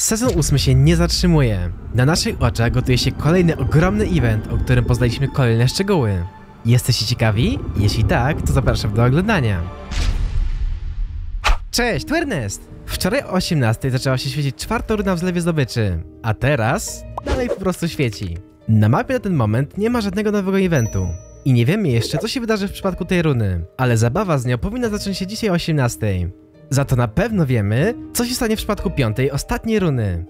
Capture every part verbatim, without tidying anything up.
Sezon ósmy się nie zatrzymuje. Na naszych oczach gotuje się kolejny ogromny event, o którym poznaliśmy kolejne szczegóły. Jesteście ciekawi? Jeśli tak, to zapraszam do oglądania. Cześć, tu Ernest! Wczoraj o osiemnastej zaczęła się świecić czwarta runa w zlewie zdobyczy, a teraz dalej po prostu świeci. Na mapie na ten moment nie ma żadnego nowego eventu. I nie wiemy jeszcze, co się wydarzy w przypadku tej runy, ale zabawa z nią powinna zacząć się dzisiaj o osiemnastej. Za to na pewno wiemy, co się stanie w przypadku piątej, ostatniej runy.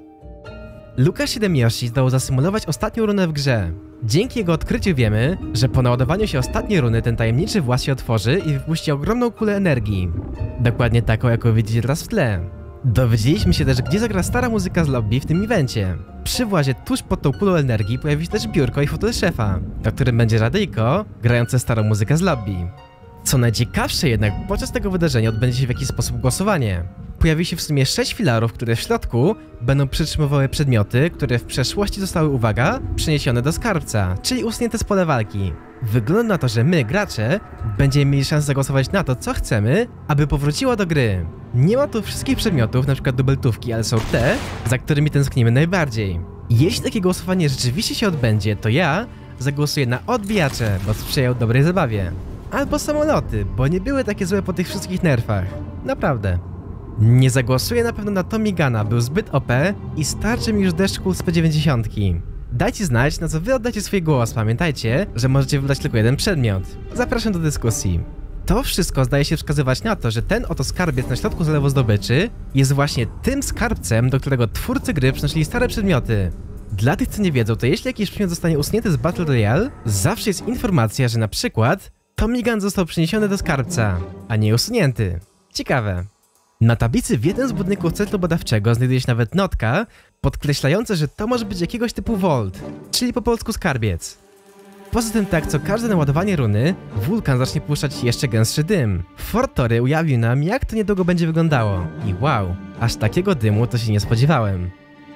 Luka siedem Yoshi zdołał zasymulować ostatnią runę w grze. Dzięki jego odkryciu wiemy, że po naładowaniu się ostatniej runy ten tajemniczy włas się otworzy i wypuści ogromną kulę energii. Dokładnie taką, jaką widzicie teraz w tle. Dowiedzieliśmy się też, gdzie zagra stara muzyka z lobby w tym evencie. Przy włazie tuż pod tą kulą energii pojawi się też biurko i fotel szefa, na którym będzie radyjko grające starą muzykę z lobby. Co najciekawsze jednak, podczas tego wydarzenia odbędzie się w jakiś sposób głosowanie. Pojawi się w sumie sześć filarów, które w środku będą przytrzymywały przedmioty, które w przeszłości zostały, uwaga, przeniesione do skarbca, czyli usunięte z pola walki. Wygląda na to, że my, gracze, będziemy mieli szansę zagłosować na to, co chcemy, aby powróciło do gry. Nie ma tu wszystkich przedmiotów, np. dubeltówki, ale są te, za którymi tęsknimy najbardziej. Jeśli takie głosowanie rzeczywiście się odbędzie, to ja zagłosuję na odbijacze, bo sprzyjają dobrej zabawie. Albo samoloty, bo nie były takie złe po tych wszystkich nerfach. Naprawdę. Nie zagłosuję na pewno na Tommy Guna, był zbyt O P i starczy mi już deszcz kul z P dziewięćdziesiąt. Dajcie znać, na co wy oddacie swój głos. Pamiętajcie, że możecie wybrać tylko jeden przedmiot. Zapraszam do dyskusji. To wszystko zdaje się wskazywać na to, że ten oto skarbiec na środku zalewu zdobyczy jest właśnie tym skarbcem, do którego twórcy gry przynosili stare przedmioty. Dla tych, co nie wiedzą, to jeśli jakiś przedmiot zostanie usunięty z Battle Royale, zawsze jest informacja, że na przykład Tommy Gun został przeniesiony do skarbca, a nie usunięty. Ciekawe. Na tablicy w jednym z budynków centrum badawczego znajduje się nawet notka podkreślająca, że to może być jakiegoś typu vault, czyli po polsku skarbiec. Poza tym, tak co każde naładowanie runy, wulkan zacznie puszczać jeszcze gęstszy dym. Fort Tory ujawnił nam, jak to niedługo będzie wyglądało. I wow, aż takiego dymu to się nie spodziewałem.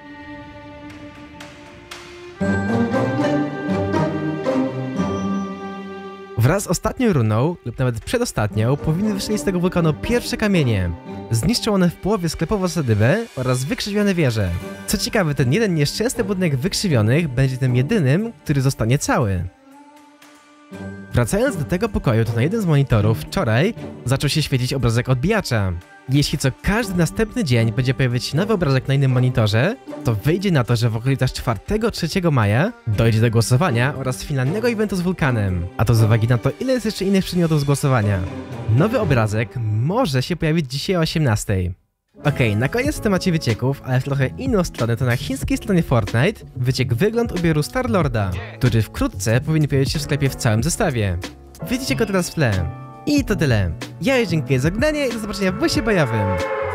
Wraz z ostatnią runą, lub nawet przedostatnią, powinny wystrzelić z tego wulkanu pierwsze kamienie. Zniszczą one w połowie sklepową sadybę oraz wykrzywione wieże. Co ciekawe, ten jeden nieszczęsny budynek wykrzywionych będzie tym jedynym, który zostanie cały. Wracając do tego pokoju, to na jeden z monitorów wczoraj zaczął się świecić obrazek odbijacza. Jeśli co każdy następny dzień będzie pojawiać się nowy obrazek na innym monitorze, to wyjdzie na to, że w okolicach czwartego trzeciego maja dojdzie do głosowania oraz finalnego eventu z wulkanem. A to z uwagi na to, ile jest jeszcze innych przedmiotów z głosowania. Nowy obrazek może się pojawić dzisiaj o osiemnastej. Okej, okay, na koniec w temacie wycieków, ale w trochę inną stronę, to na chińskiej stronie Fortnite wyciekł wygląd ubioru Star-Lorda, który wkrótce powinien pojawić się w sklepie w całym zestawie. Widzicie go teraz w tle. I to tyle. Ja już dziękuję za oglądanie i do zobaczenia w busie bojowym.